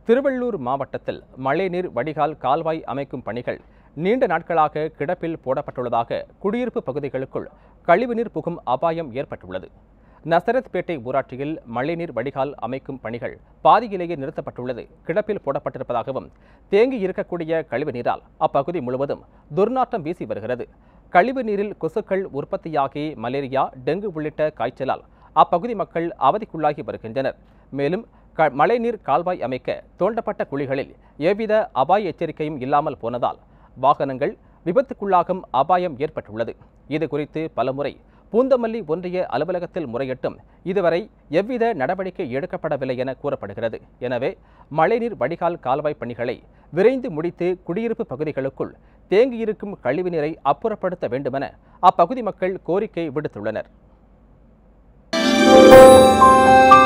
திருவள்ளூர் மாவட்டத்தில் மழைநீர் வடிகால் கால்வாய் அமைக்கும் பணிகள் நீண்ட நாட்களாக கிடப்பில் போடப்பட்டுள்ளதாக குடியிருப்பு பகுதிகளுக்குள் கழிவுநீர் புகும் அபாயம் ஏற்பட்டுள்ளது. நசரத்பேட்டை ஊராட்சியில் மழைநீர் வடிகால் அமைக்கும் பணிகள் பாதியிலேயே நிறுத்தப்பட்டுள்ளது கிடப்பில் போடப்பட்டிருப்பதாகவும், தேங்கி இருக்கக்கூடிய கழிவுநீரால் அப்பகுதி முழுவதும் துர்நாற்றம் வீசி வருகிறது. கழிவுநீரில் கொசுக்கள் உற்பத்தியாகி மலேரியா, டெங்கு உள்ளிட்ட காய்ச்சலால் அப்பகுதி மக்கள் அவதிக்குள்ளாகி வருகின்றனர். மேலும் மழைநீர் கால்வாய் அமைக்க தோண்டப்பட்ட குழிகளில் எவ்வித அபாய எச்சரிக்கையும் இல்லாமல் போனதால் வாகனங்கள் விபத்துக்குள்ளாகும் அபாயம் ஏற்பட்டுள்ளது. இது குறித்து பலமுறை பூந்தமல்லி ஒன்றிய அலுவலகத்தில் முறையிட்டும் இதுவரை எவ்வித நடவடிக்கை எடுக்கப்படவில்லை என கூறப்படுகிறது. எனவே மழைநீர் வடிகால் கால்வாய் பணிகளை விரைந்து முடித்து குடியிருப்பு பகுதிகளுக்குள் தேங்கியிருக்கும் கழிவுநீரை அப்புறப்படுத்த வேண்டுமென அப்பகுதி மக்கள் கோரிக்கை விடுத்துள்ளனர்.